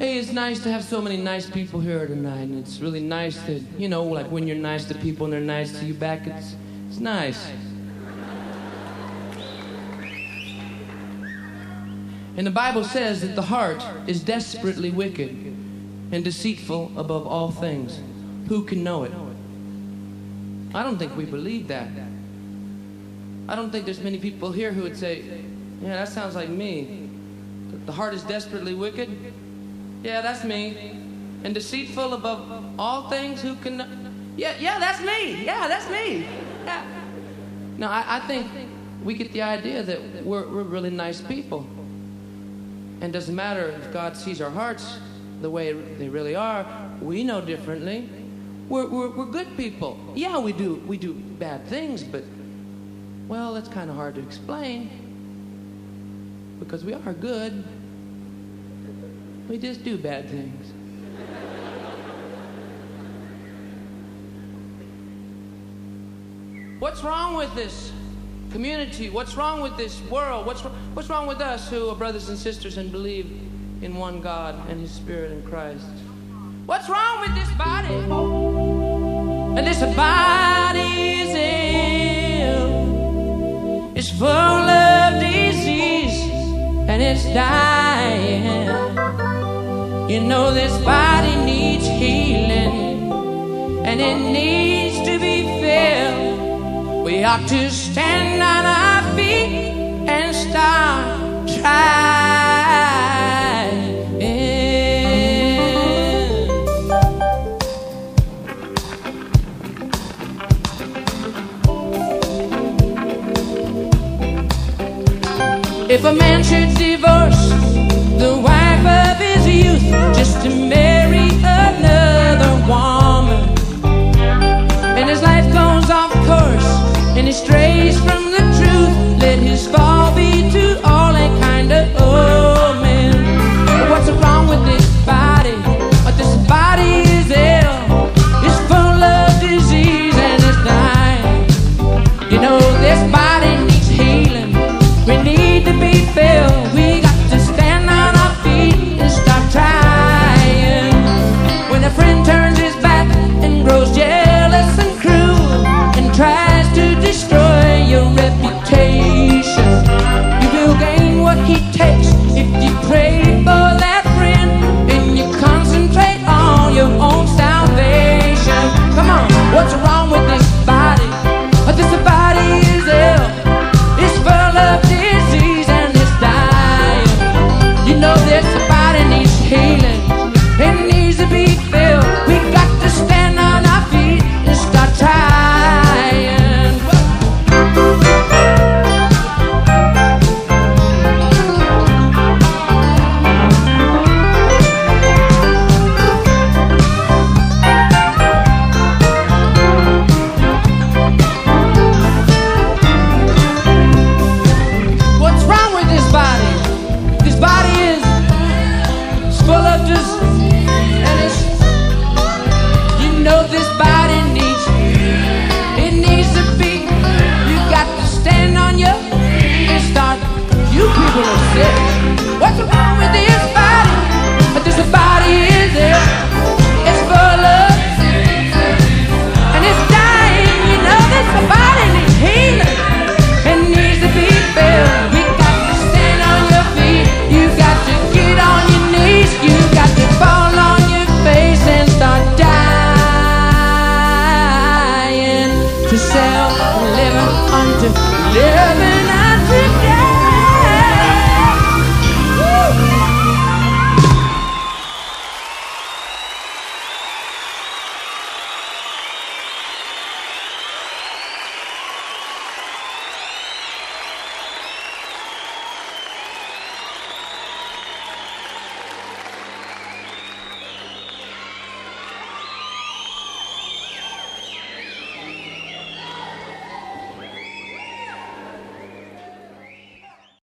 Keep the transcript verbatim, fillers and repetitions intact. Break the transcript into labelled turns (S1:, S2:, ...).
S1: Hey, it's nice to have so many nice people here tonight, and it's really nice that, you know, like when you're nice to people and they're nice to you back, it's, it's nice. And the Bible says that the heart is desperately wicked and deceitful above all things. Who can know it? I don't think we believe that. I don't think there's many people here who would say, yeah, that sounds like me. The heart is desperately wicked. Yeah, that's me. And deceitful above all things, who can know? Yeah, yeah, that's me. Yeah, that's me. Yeah. No, I, I think we get the idea that we're, we're really nice people. And it doesn't matter if God sees our hearts the way they really are. We know differently. We're, we're, we're good people. Yeah, we do, we do bad things, but, well, that's kind of hard to explain. Because we are good. We just do bad things. What's wrong with this community? What's wrong with this world? What's, what's wrong with us who are brothers and sisters and believe in one God and His Spirit in Christ? What's wrong with this body? And this body is ill. It's full of disease and it's dying. You know this body needs healing and it needs to be filled. We ought to stand on our feet and start trying. If a man should divorce the wife of his youth just to marry another woman, and his life goes off course and he strays from the truth, let his fall be to all a kind of omen. But what's wrong with this body? But this body is ill, it's full of disease and it's dying. You know this body needs healing, we need to be filled. We got to stand on our feet and start trying. When a friend turns his back and grows jealous and cruel and tries to destroy your reputation, you will gain what he takes if you pray for that friend and you concentrate on your own salvation. Come on, what's wrong with this body? This body is ill, it's full of disease and it's dying. You know this body needs healing, it needs to be filled. We got to stand on our feet and start trying. What's wrong with this body? This body is it's full of just, and it's, you know this body needs, it needs to be, you got to stand on your and start, you people are sick. What's wrong with this body? But this body is ill, it's full of, and it's dying. You know this body needs healing, it needs to be filled. We got to stand on your feet, you got to get on your knees, you got to fall on your face and start dying to self, living unto living.